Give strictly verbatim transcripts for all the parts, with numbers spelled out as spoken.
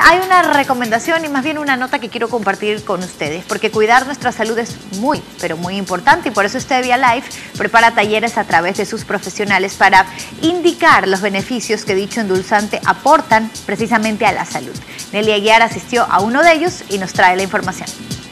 hay una recomendación y más bien una nota que quiero compartir con ustedes, porque cuidar nuestra salud es muy, pero muy importante, y por eso Stevia Life prepara talleres a través de sus profesionales para indicar los beneficios que dicho endulzante aportan precisamente a la salud. Nelly Aguiar asistió a uno de ellos y nos trae la información.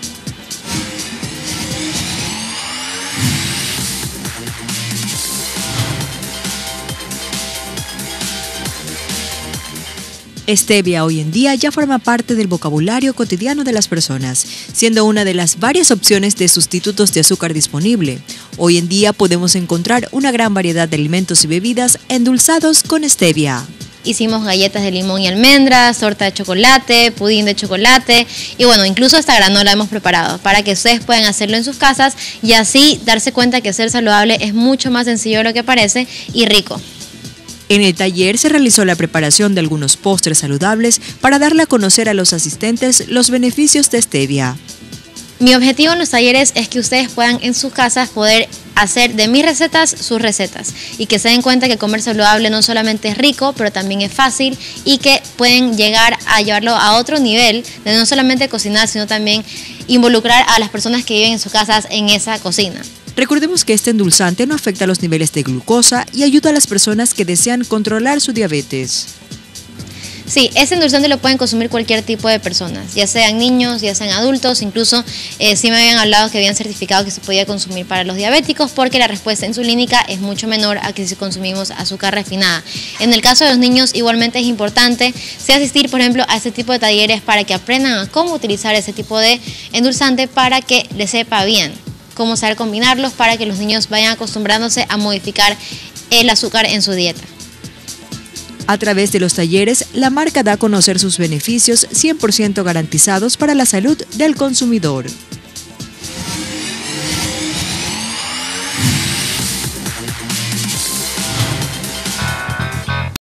Stevia hoy en día ya forma parte del vocabulario cotidiano de las personas, siendo una de las varias opciones de sustitutos de azúcar disponible. Hoy en día podemos encontrar una gran variedad de alimentos y bebidas endulzados con Stevia. Hicimos galletas de limón y almendras, torta de chocolate, pudín de chocolate y bueno, incluso esta granola hemos preparado para que ustedes puedan hacerlo en sus casas y así darse cuenta que ser saludable es mucho más sencillo de lo que parece y rico. En el taller se realizó la preparación de algunos postres saludables para darle a conocer a los asistentes los beneficios de Stevia. Mi objetivo en los talleres es que ustedes puedan en sus casas poder hacer de mis recetas sus recetas y que se den cuenta que comer saludable no solamente es rico, pero también es fácil y que pueden llegar a llevarlo a otro nivel de no solamente cocinar, sino también involucrar a las personas que viven en sus casas en esa cocina. Recordemos que este endulzante no afecta los niveles de glucosa y ayuda a las personas que desean controlar su diabetes. Sí, este endulzante lo pueden consumir cualquier tipo de personas, ya sean niños, ya sean adultos, incluso eh, sí me habían hablado que habían certificado que se podía consumir para los diabéticos porque la respuesta insulínica es mucho menor a que si consumimos azúcar refinada. En el caso de los niños igualmente es importante sí asistir, por ejemplo, a este tipo de talleres para que aprendan a cómo utilizar ese tipo de endulzante para que les sepa bien, cómo saber combinarlos para que los niños vayan acostumbrándose a modificar el azúcar en su dieta. A través de los talleres, la marca da a conocer sus beneficios cien por ciento garantizados para la salud del consumidor.